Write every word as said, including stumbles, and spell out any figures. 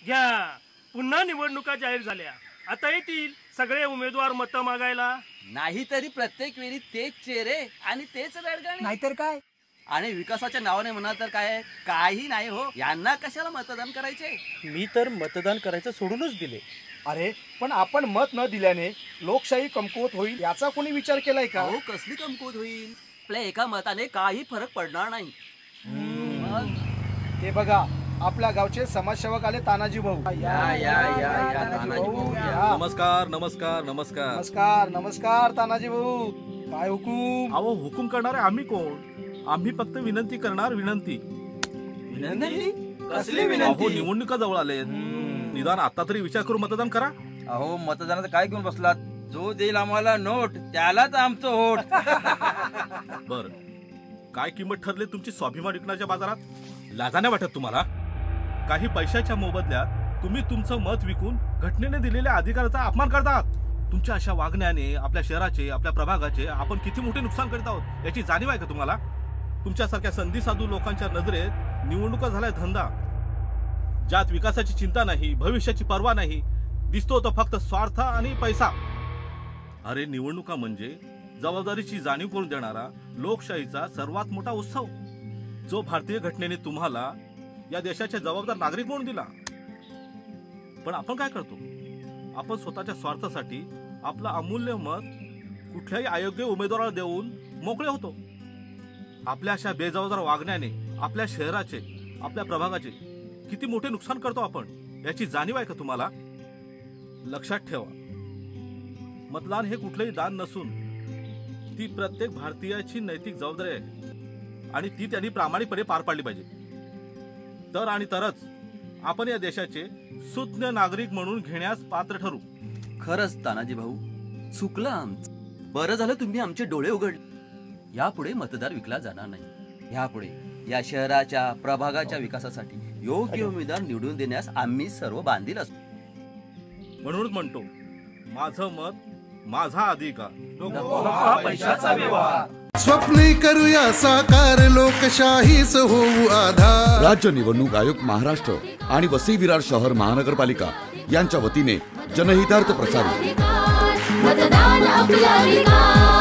घ्या, पुन्हा निवडणुका जाहीर झाल्या, आता येतील सगळे उमेदवार मतं मागायला. नाहीतरी प्रत्येक वेळी तेच चेहरे आणि तेच रडगाणे. नाहीतर काय. आणि विकासाच्या नावाने म्हणा तर काय काही नाही हो. यांना कशाला मतदान करायचे? मी तर मतदान करायचं सोडूनच दिले. अरे पण आपण मत न दिल्याने लोकशाही कमकुवत होईल याचा कोणी विचार केलाय का? हो, कसली कमकुवत होईल? आपल्या एका मताने काही फरक पडणार नाही. हे बघा, आपल्या गावचे समाजसेवक आले, तानाजी भाऊ. या या या या तानाजी भाऊ या. नमस्कार नमस्कार नमस्कार नमस्कार नमस्कार तानाजी भाऊ. काय हुकूम? अहो, हुकूम करणारे आम्ही कोण? आम्ही फक्त विनंती करणार. विनंती विनंती? कसली अहो, विनंती? निवडणुका जवळ आले, निदान आता तरी विचार करून मतदान करा. अहो, मतदानाचं काय घेऊन बसलात? जो देईल आम्हाला नोट त्यालाच आमचं होट. बर, काय किंमत ठरली तुमची स्वाभिमान विकण्याच्या बाजारात? लाजा नाही वाटत तुम्हाला? काही पैशाच्या मोबदल्यात तुम्ही तुमचं मत विकून घटनेने दिलेल्या अधिकाराचा अपमान करतात. तुमच्या अशा वागण्याने आपल्या शहराचे, आपल्या प्रभागाचे आपण किती मोठे नुकसान करत आहोत याची जाणीव आहे का तुम्हाला? तुमच्यासारख्या संधी साधू लोकांच्या नजरेत निवडणुका झाल्या धंदा, ज्यात विकासाची चिंता नाही, भविष्याची पर्वा नाही, दिसतो तो फक्त स्वार्थ आणि पैसा. अरे, निवडणुका म्हणजे जबाबदारीची जाणीव करून देणारा लोकशाहीचा सर्वात मोठा उत्सव, जो भारतीय घटनेने तुम्हाला या देशाचे जबाबदार नागरिक म्हणून दिला. पण आपण काय करतो? आपण स्वतःच्या स्वार्थासाठी आपलं अमूल्य मत कुठल्याही अयोग्य उमेदवाराला देऊन मोकळे होतो. आपल्या अशा बेजबाबदार वागण्याने आपल्या शहराचे, आपल्या प्रभागाचे किती मोठे नुकसान करतो आपण याची जाणीव आहे का तुम्हाला? लक्षात ठेवा, मतदान हे कुठलेही दान नसून ती प्रत्येक भारतीयाची नैतिक जबाबदारी आहे आणि ती त्यांनी प्रामाणिकपणे पार पाडली पाहिजे. तर आणि तरच आपण या देशाचे सुज्ञ नागरिक म्हणून घेण्यास पात्र ठरू. खरंच तानाजी भाऊ, चुकलं आमचं. बरं झालं तुम्ही आमचे डोळे उघडले. यापुढे मतदार विकला जाणार नाही. यापुढे या शहराच्या, प्रभागाच्या विकासासाठी योग्य उमेदवार निवडून देण्यास आम्ही सर्व बांधील असतो. म्हणूनच म्हणतो, माझं मत माझा अधिकार. पैशाचा व्यवहार. स्वप्ने करूया साकार, लोकशाहीच होऊ आधार. राज्य निवडणूक आयोग महाराष्ट्र आणि वसई विरार शहर महानगरपालिका यांच्या वतीने जनहितार्थ प्रसारित. मतदान आपला अधिकार.